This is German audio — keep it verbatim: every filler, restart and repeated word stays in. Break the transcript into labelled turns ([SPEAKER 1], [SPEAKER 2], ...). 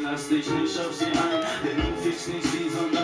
[SPEAKER 1] lass dich nicht auf sie ein, denn du fickst nicht sie, sondern